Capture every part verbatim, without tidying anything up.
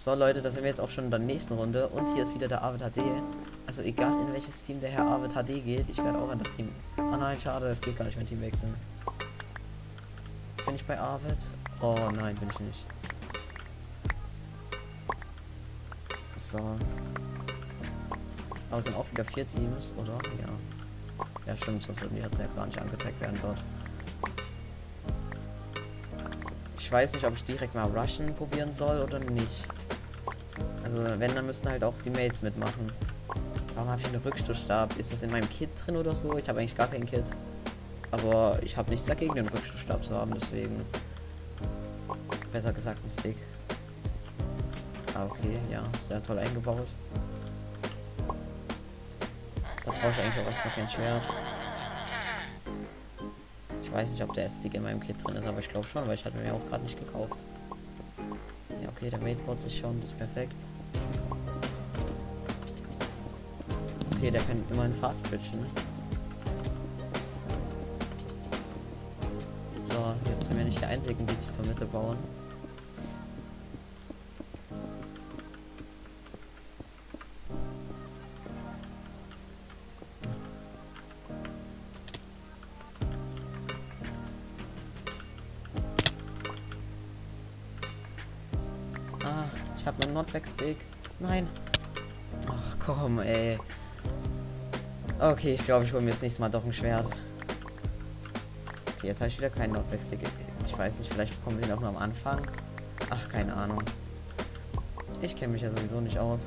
So Leute, da sind wir jetzt auch schon in der nächsten Runde und hier ist wieder der Arvid H D. Also egal in welches Team der Herr Arvid H D geht, ich werde auch an das Team... Oh nein, schade, es geht gar nicht mehr Team wechseln. Bin ich bei Arvid? Oh nein, bin ich nicht. So. Aber es sind auch wieder vier Teams, oder? Ja. Ja stimmt, sonst würden die jetzt ja gar nicht angezeigt werden dort. Ich weiß nicht, ob ich direkt mal Rushen probieren soll oder nicht. Also wenn, dann müssten halt auch die Mates mitmachen. Warum habe ich einen Rückstoßstab? Ist das in meinem Kit drin oder so? Ich habe eigentlich gar kein Kit. Aber ich habe nichts dagegen, den Rückstoßstab zu haben, deswegen... Besser gesagt ein Stick. Ah, okay, ja, sehr toll eingebaut. Da brauche ich eigentlich auch erstmal kein Schwert. Ich weiß nicht, ob der Stick in meinem Kit drin ist, aber ich glaube schon, weil ich hatte mir auch gerade nicht gekauft. Ja, okay, der Mate baut sich schon, das ist perfekt. Okay, der kann immerhin fast bridgen. So, jetzt sind wir nicht die Einzigen, die sich zur Mitte bauen. Ah, ich habe einen Notback-Stick. Nein. Ach komm, ey. Okay, ich glaube, ich hole mir jetzt nächstes Mal doch ein Schwert. Okay, jetzt habe ich wieder keinen Notback-Stick. Ich weiß nicht, vielleicht bekommen wir den auch nur am Anfang. Ach, keine Ahnung. Ich kenne mich ja sowieso nicht aus.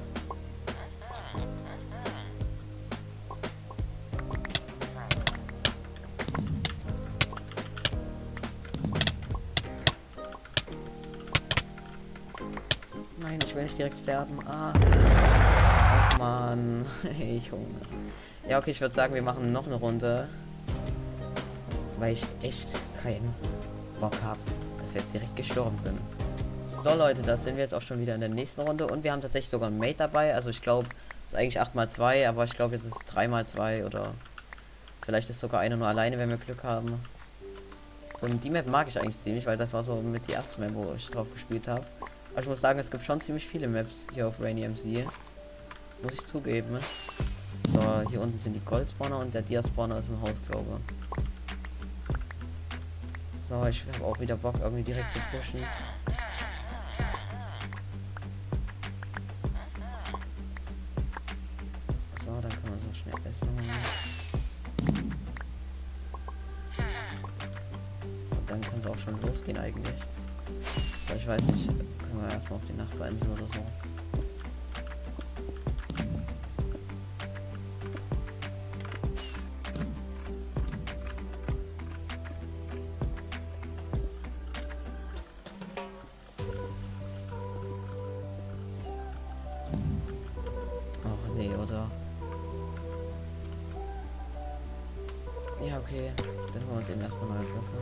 Nein, ich will nicht direkt sterben. Ah. Ach man, ich Hunger. Ja, okay, ich würde sagen, wir machen noch eine Runde. Weil ich echt keinen Bock habe, dass wir jetzt direkt gestorben sind. So Leute, da sind wir jetzt auch schon wieder in der nächsten Runde. Und wir haben tatsächlich sogar einen Mate dabei. Also ich glaube, es ist eigentlich acht mal zwei, aber ich glaube, jetzt ist es drei mal zwei oder vielleicht ist sogar einer nur alleine, wenn wir Glück haben. Und die Map mag ich eigentlich ziemlich, weil das war so mit die erste Map, wo ich drauf gespielt habe. Aber ich muss sagen, es gibt schon ziemlich viele Maps hier auf Rainy M C. Muss ich zugeben. So, hier unten sind die Gold-Spawner und der Dia-Spawner ist im Haus, glaube ich. So, ich habe auch wieder Bock, irgendwie direkt zu pushen. So, dann können wir so schnell essen. Und dann kann es auch schon losgehen eigentlich. So, ich weiß nicht, können wir erstmal auf die Nachbarinsel oder so. Nee, oder? Ja, okay. Dann holen wir uns eben erstmal neue Blöcke.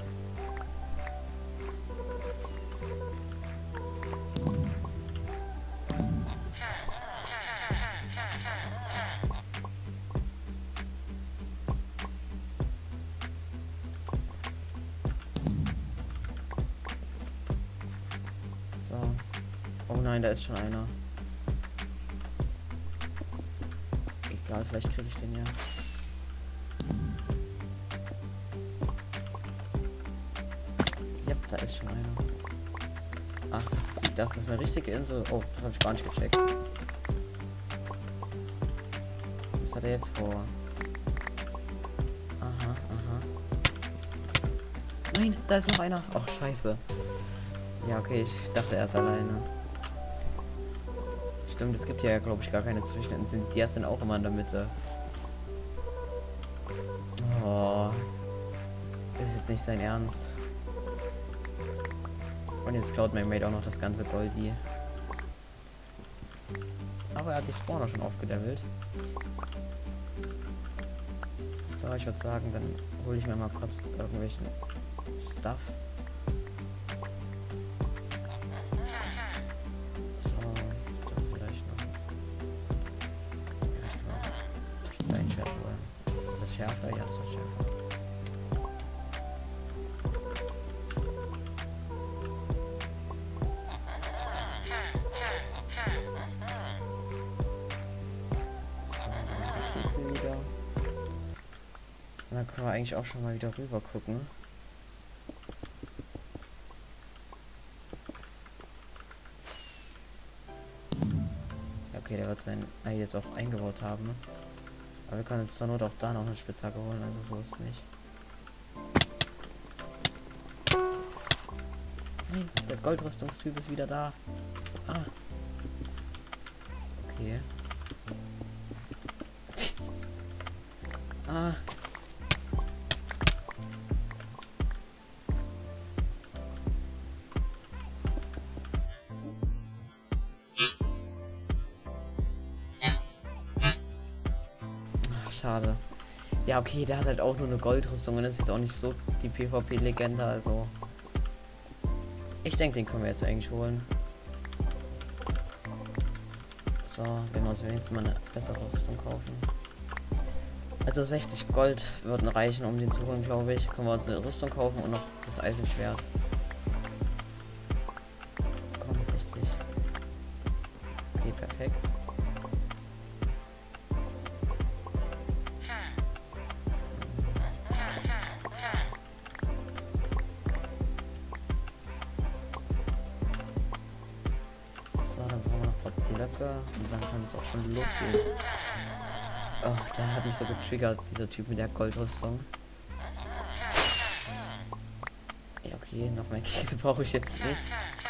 So. Oh nein, da ist schon einer. Egal, vielleicht kriege ich den ja. Ja, da ist schon einer. Ach, das, das ist eine richtige Insel. Oh, das habe ich gar nicht gecheckt. Was hat er jetzt vor? Aha, aha. Nein, da ist noch einer. Ach, scheiße. Ja, okay, ich dachte er ist alleine. Stimmt, es gibt ja, glaube ich, gar keine Zwischeninseln. Die sind auch immer in der Mitte. Oh. Das ist jetzt nicht sein Ernst. Und jetzt klaut mein Mate auch noch das ganze Goldi. Aber er hat die Spawner schon aufgelevelt. So, ich würde sagen, dann hole ich mir mal kurz irgendwelchen Stuff. Schärfer, ja, das ist schärfer. Dann können wir eigentlich auch schon mal wieder rüber gucken. Ja, okay, der wird sein Ei jetzt auch eingebaut haben. Aber wir können jetzt zur Not auch da noch eine Spitzhacke holen, also so ist es nicht. Nein, der Goldrüstungstyp ist wieder da. Ah. Okay. Ah. Ach, schade. Ja, okay, der hat halt auch nur eine Goldrüstung und ist jetzt auch nicht so die PvP-Legende, also. Ich denke, den können wir jetzt eigentlich holen. So, wenn wir uns wenigstens mal eine bessere Rüstung kaufen. Also sechzig Gold würden reichen, um den zu holen, glaube ich. Können wir uns eine Rüstung kaufen und noch das Eisenschwert. Komm, sechzig. Okay, perfekt. So, dann brauchen wir noch ein paar Blöcke und dann kann es auch schon losgehen. Oh, der hat mich so getriggert, dieser Typ mit der Goldrüstung. Ja, okay, noch mehr Käse brauche ich jetzt nicht.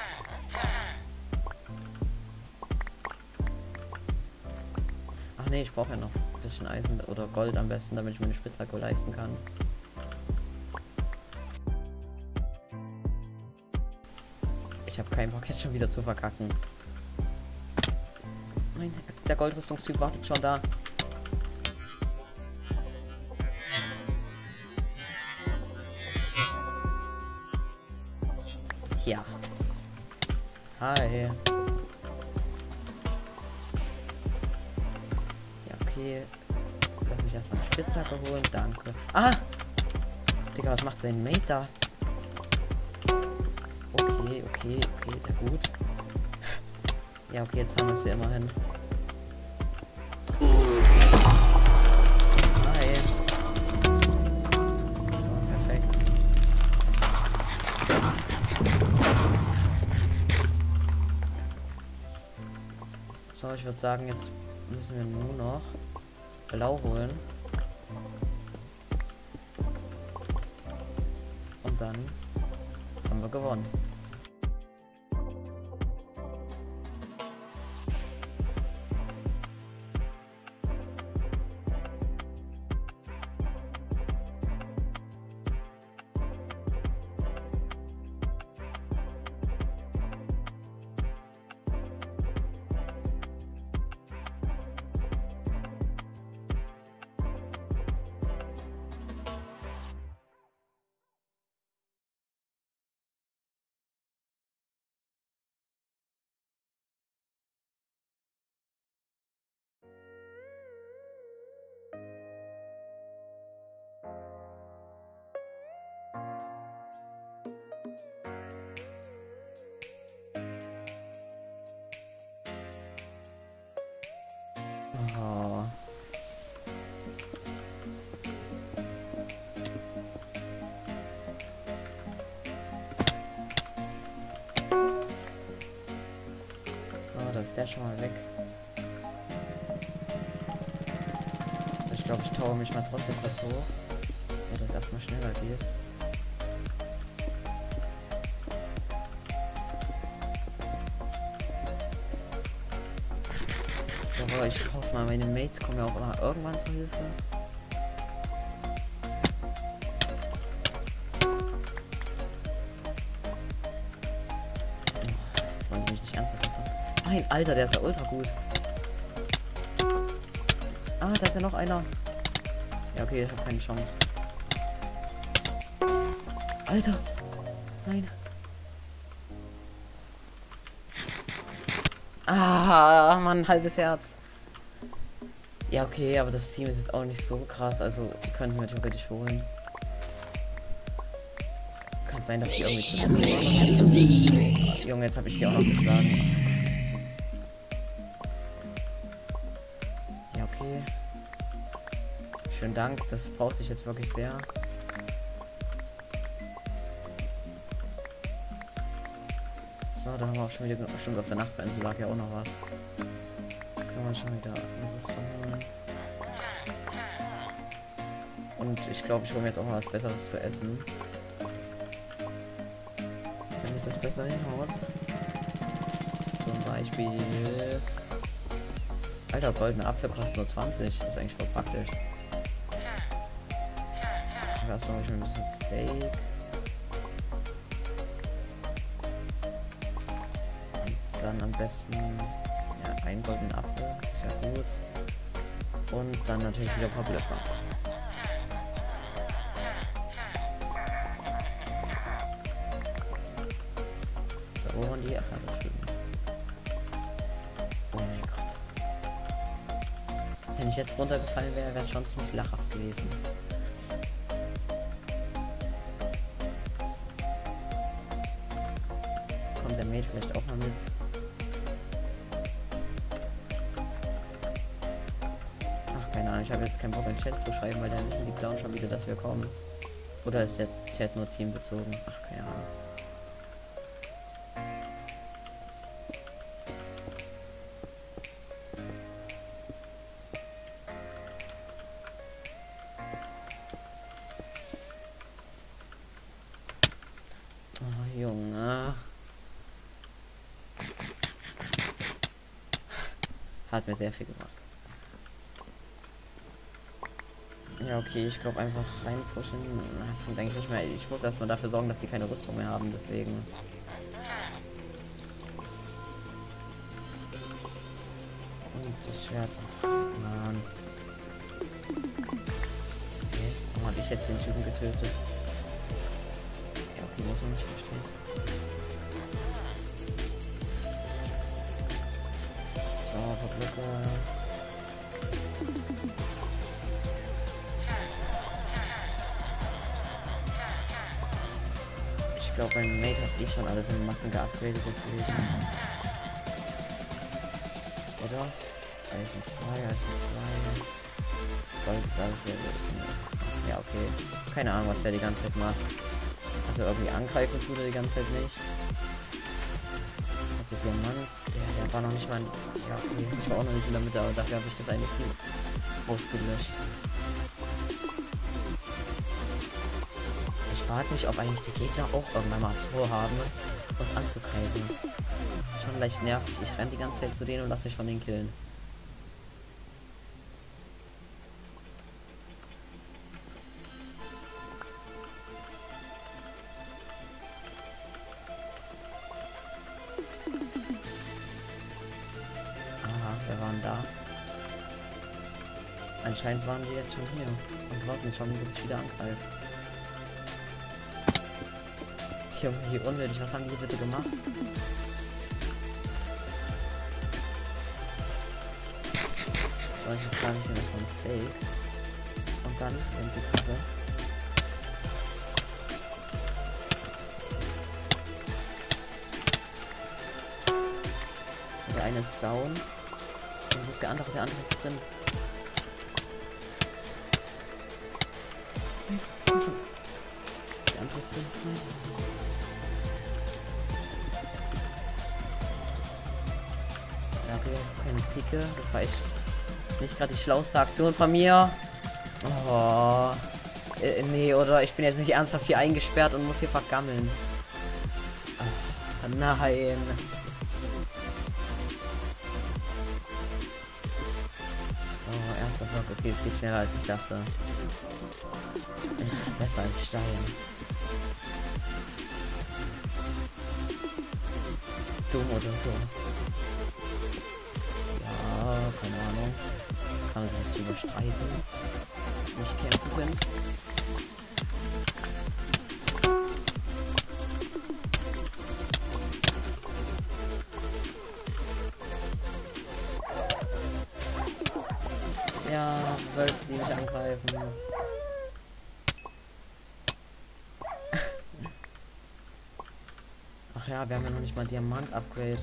Ach nee, ich brauche ja noch ein bisschen Eisen oder Gold am besten, damit ich mir eine Spitzhacke leisten kann. Ich habe keinen Bock jetzt schon wieder zu verkacken. Nein, der Goldrüstungstyp wartet schon da. Tja. Hi. Ja, okay. Lass mich erstmal eine Spitzhacke holen. Danke. Ah! Digga, was macht sein Mate da? Okay, okay, okay, sehr gut. Ja, okay, jetzt haben wir es ja immerhin. Hi. So, perfekt. So, ich würde sagen, jetzt müssen wir nur noch Blau holen. Und dann haben wir gewonnen. Oh. So, da ist der schon mal weg. Also ich glaube, ich taue mich mal trotzdem kurz hoch, weil das erstmal schneller geht. So, aber ich hoffe mal, meine Mates kommen ja auch immer irgendwann zur Hilfe. Jetzt wollen die mich nicht ernsthaft machen. Nein, Alter, der ist ja ultra gut. Ah, da ist ja noch einer. Ja, okay, ich habe keine Chance. Alter! Nein. Ah, Mann, halbes Herz. Ja, okay, aber das Team ist jetzt auch nicht so krass. Also, die könnten wir theoretisch holen. Kann sein, dass die irgendwie zu tun. Junge, jetzt habe ich die auch noch geschlagen. Ja, okay. Schönen Dank, das braucht sich jetzt wirklich sehr. So, da haben wir auch schon wieder bestimmt auf der Nachtbremse lag ja auch noch was. Kann man schon wieder was holen. Und ich glaube, ich hole mir jetzt auch mal was Besseres zu essen. Damit das besser hinhaut. Zum Beispiel... Alter, goldene Apfel kostet nur zwanzig. Das ist eigentlich voll praktisch. Erstmal habe ich mir ein bisschen Steak. Und dann am besten ja, einen goldenen Apfel. Das wäre gut. Und dann natürlich wieder ein paar Blöcke. So, wo waren die? Ach, ja, das drüben. Oh mein Gott. Wenn ich jetzt runtergefallen wäre, wäre es schon ziemlich lachhaft gewesen. Kommt der Mate vielleicht auch mal mit? Ach, keine Ahnung, ich habe jetzt keinen Bock in den Chat zu schreiben, weil dann wissen die Blauen schon wieder, dass wir kommen. Oder ist der Chat nur teambezogen? Ach, keine Ahnung. Oh, Junge. Hat mir sehr viel gebracht. Ja, okay, ich glaube einfach reinpushen. Na, denke ich nicht mehr. Ich muss erstmal dafür sorgen, dass die keine Rüstung mehr haben, deswegen. Und das Schwert. Mann. Okay, warum habe ich jetzt den Typen getötet? Ja, okay, muss man nicht verstehen. So, Blöcke. Ich glaube, mein Mate hat eh schon alles in Massen geupgradet, deswegen. Oder? Eisen zwei, Eisen zwei. Gold ist alles hier. Ja, okay. Keine Ahnung, was der die ganze Zeit macht. Also irgendwie angreifen tut er die ganze Zeit nicht. Der Diamant, der, der war noch nicht mal... Ja, okay, ich war auch noch nicht in der Mitte, aber dafür habe ich das eine Team ausgelöscht. Ich frage mich, ob eigentlich die Gegner auch irgendwann mal vorhaben, uns anzugreifen. Schon leicht nervig. Ich renne die ganze Zeit zu denen und lasse mich von denen killen. Wir waren da. Anscheinend waren die jetzt schon hier und warten schon, bis ich wieder angreife. Junge, wie unnötig. Was haben die bitte gemacht? So, ich habe ich mir das von Steak. Und dann, wenn sie kommen. Der eine ist down. Und wo ist der andere? Der andere ist drin. Der andere ist drin. Ja, okay, keine Pike. Das war echt nicht gerade die schlauste Aktion von mir. Oh. Äh, nee, oder? Ich bin jetzt nicht ernsthaft hier eingesperrt und muss hier vergammeln. Oh, nein. Erster Block, okay, es geht schneller als ich dachte. Ja, besser als Stein. Dumm oder so. Ja, keine Ahnung. Kann man sich jetzt überstreiten. Nicht kämpfen können. Ja, Wölfe, die mich angreifen. Ach ja, wir haben ja noch nicht mal Diamant-Upgrade.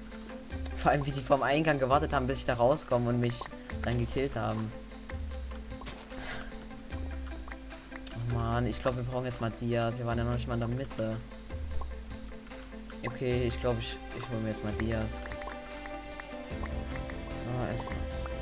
Vor allem, wie die vorm Eingang gewartet haben, bis ich da rauskomme und mich dann gekillt haben. Mann, ich glaube, wir brauchen jetzt mal Dias. Wir waren ja noch nicht mal in der Mitte. Okay, ich glaube, ich, ich hole mir jetzt mal Dias. So, erstmal.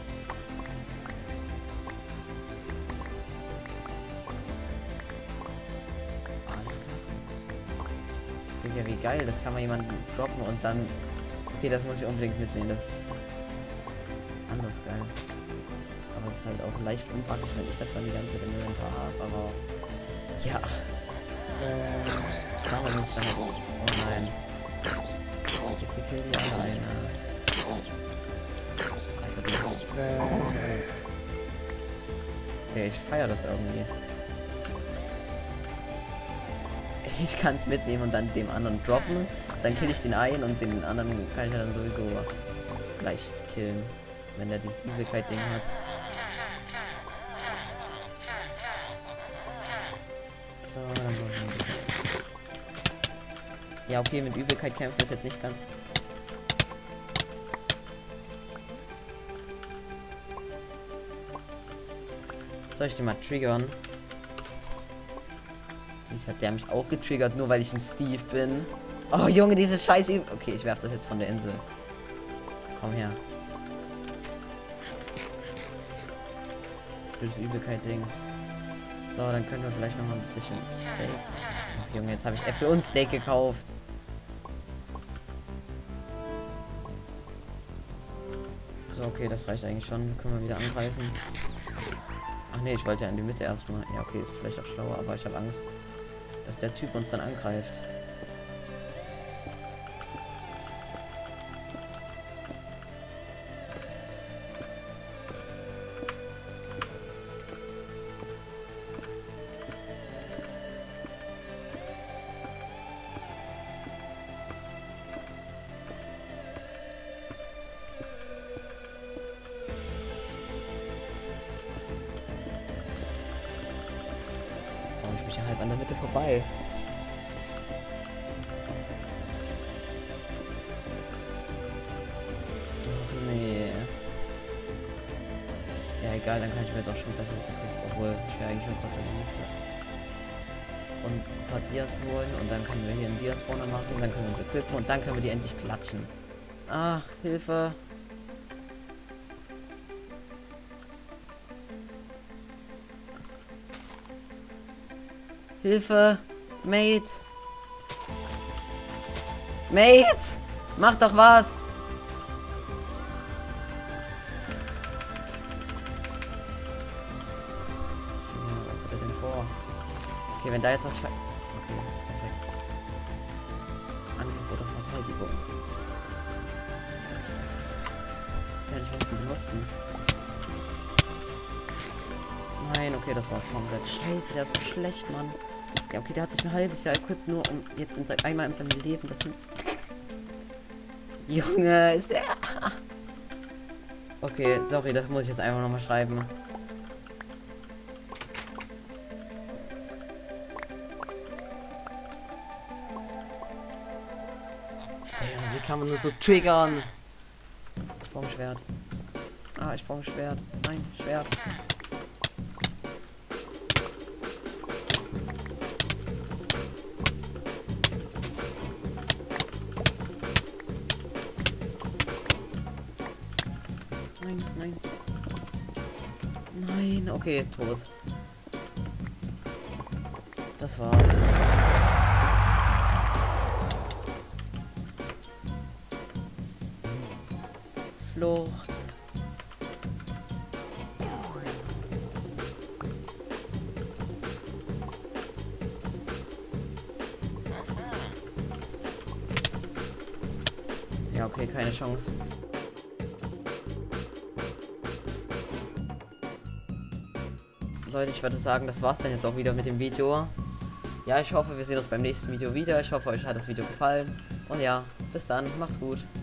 Alles klar. Digga, wie geil. Das kann man jemanden droppen und dann... Okay, das muss ich unbedingt mitnehmen. Das ist anders geil. Aber es ist halt auch leicht unpraktisch, wenn ich das dann die ganze Zeit im Inventar habe. Aber... Ja. Ähm... Machen wir uns dann halt... Oh nein. Bitte kill die alle ein. Alter, das ist... Äh, okay, ich feiere das irgendwie. Ich kann es mitnehmen und dann dem anderen droppen. Dann kill ich den einen und den anderen kann ich ja dann sowieso leicht killen. Wenn der dieses Übelkeit-Ding hat. So, dann muss ich ein bisschen. Ja, okay, mit Übelkeit kämpfen ist jetzt nicht ganz. Soll ich den mal triggern? Dies hat der mich auch getriggert, nur weil ich ein Steve bin. Oh Junge, dieses scheiß Üb Okay, ich werf das jetzt von der Insel. Komm her. Das Übelkeit-Ding. So, dann können wir vielleicht noch mal ein bisschen Steak. Ach, Junge, jetzt habe ich Äpfel und Steak gekauft. So, okay, das reicht eigentlich schon. Können wir wieder angreifen. Ach nee, ich wollte ja in die Mitte erstmal. Ja, okay, ist vielleicht auch schlauer, aber ich habe Angst, dass der Typ uns dann angreift. Ich bin halb an der Mitte vorbei. Ach nee. Ja egal, dann kann ich mir jetzt auch schon besser was equippen. Obwohl, ich wäre eigentlich schon kurz in der Mitte. Und ein paar Dias holen und dann können wir hier einen Dias-Spawner machen und dann können wir uns equippen und dann können wir die endlich klatschen. Ach, Hilfe. Hilfe! Mate! Mate! Mach doch was! Ja, was hat er denn vor? Okay, wenn da jetzt was... Okay, perfekt. Angriff oder Verteidigung. Ja, ich muss ihn benutzen. Nein, okay, das war's komplett. Scheiße, der ist so schlecht, Mann. Ja, okay, der hat sich ein halbes Jahr equipped, nur um jetzt in sein, einmal in seinem Leben, das sind... Junge, ist er... Okay, sorry, das muss ich jetzt einfach nochmal schreiben. Damn, wie kann man das so triggern? Ich brauche ein Schwert. Ah, ich brauche ein Schwert. Nein, Schwert. Nein, nein. Nein, okay, tot. Das war's. Flucht. Ja, okay, keine Chance. Leute, ich würde sagen, das war's dann jetzt auch wieder mit dem Video. Ja, ich hoffe, wir sehen uns beim nächsten Video wieder. Ich hoffe, euch hat das Video gefallen. Und ja, bis dann. Macht's gut.